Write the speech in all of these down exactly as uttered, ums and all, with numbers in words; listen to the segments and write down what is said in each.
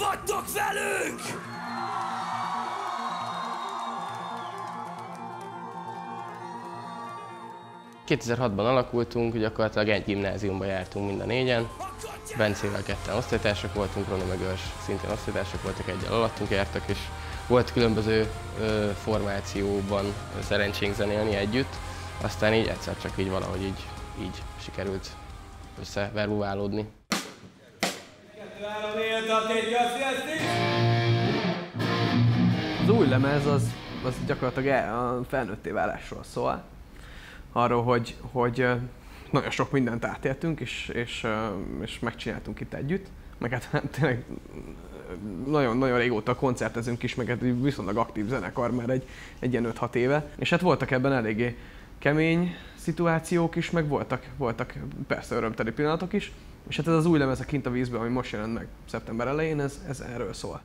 vagytok velünk! kétezer-hatban alakultunk, gyakorlatilag egy gimnáziumba jártunk mind a négyen. Bencével ketten osztálytársak voltunk, Roni meg Őrs szintén osztálytársak voltak, egyel alattunk jártak, és volt különböző ö, formációban szerencsénk zenélni együtt. Aztán így egyszer csak így valahogy így, így sikerült összeverbuválódni. Az új lemez az, az gyakorlatilag a felnőtté válásról szól. Arról, hogy, hogy nagyon sok mindent átéltünk, és, és, és megcsináltunk itt együtt. Meg hát tényleg nagyon-nagyon régóta koncertezünk is, meg hát viszonylag aktív zenekar már egy, egy ilyen öt-hat éve. És hát voltak ebben eléggé kemény szituációk is, meg voltak, voltak persze örömteli pillanatok is. És hát ez az új lemez a Kint a vízben, ami most jelent meg szeptember elején, ez, ez erről szól.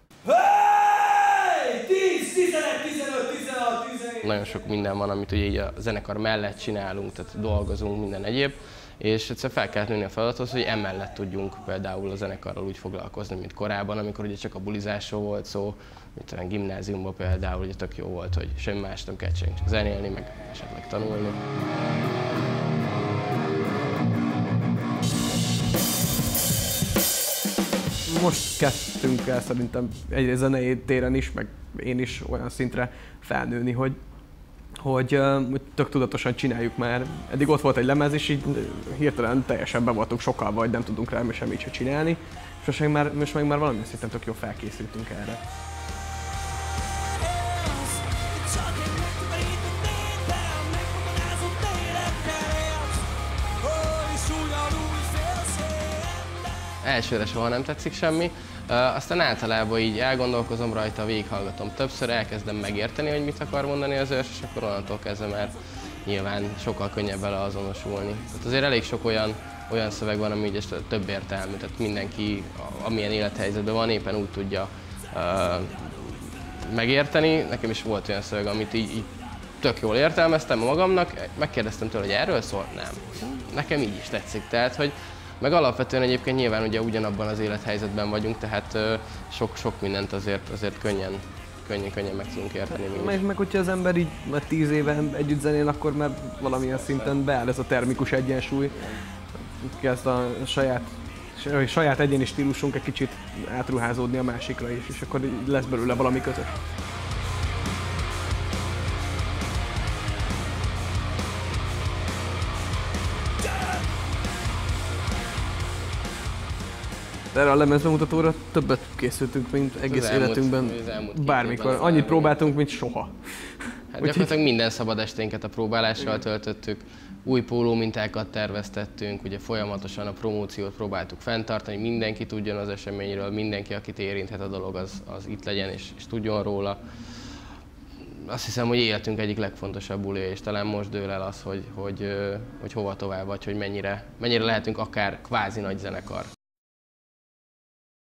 tíz, tizenegy, tizenöt, tizenhat, tizenhét Nagyon sok minden van, amit ugye így a zenekar mellett csinálunk, tehát dolgozunk, minden egyéb. És egyszer fel kellett nőni a feladathoz, hogy emellett tudjunk például a zenekarral úgy foglalkozni, mint korábban, amikor ugye csak a bulizásról volt szó, mint a gimnáziumban például, ugye tök jó volt, hogy semmi más nem kell csinálni, csak zenélni, meg esetleg tanulni. Most kezdtünk el szerintem egy zenei téren is, meg én is olyan szintre felnőni, hogy, hogy, hogy tök tudatosan csináljuk már. Eddig ott volt egy lemez, és így hirtelen teljesen be voltunk sokkal, vagy nem tudunk rá semmit se csinálni. És most meg már, most meg már valamilyen szinten tök jól felkészültünk erre. Elsőre soha nem tetszik semmi, aztán általában így elgondolkozom rajta, végighallgatom többször, elkezdem megérteni, hogy mit akar mondani az őrs, és akkor onnantól kezdve már nyilván sokkal könnyebb vele azonosulni. Tehát azért elég sok olyan, olyan szöveg van, ami így több értelmű, tehát mindenki, amilyen élethelyzetben van, éppen úgy tudja uh, megérteni. Nekem is volt olyan szöveg, amit így, így tök jól értelmeztem magamnak, megkérdeztem tőle, hogy erről szól? Nem. Nekem így is tetszik, tehát hogy meg alapvetően egyébként nyilván ugye ugyanabban az élethelyzetben vagyunk, tehát sok-sok mindent azért, azért könnyen, könnyen, könnyen meg tudunk érteni. Meg, meg hogyha az ember így már tíz éve együtt zenél, akkor már valamilyen szinten beáll ez a termikus egyensúly. Kezd a saját, saját egyéni stílusunk egy kicsit átruházódni a másikra is, és akkor lesz belőle valami közös. Erre a lemezbemutatóra többet készültünk, mint egész az elmúlt, életünkben az bármikor. Annyit próbáltunk, mint soha. Hát gyakorlatilag minden szabad esténket a próbálással töltöttük, új póló mintákat terveztettünk, ugye folyamatosan a promóciót próbáltuk fenntartani, mindenki tudjon az eseményről, mindenki, akit érinthet a dolog, az, az itt legyen és, és tudjon róla. Azt hiszem, hogy életünk egyik legfontosabb bulija, és talán most dől el az, hogy, hogy, hogy hova tovább, vagy hogy mennyire, mennyire lehetünk akár kvázi nagy zenekar.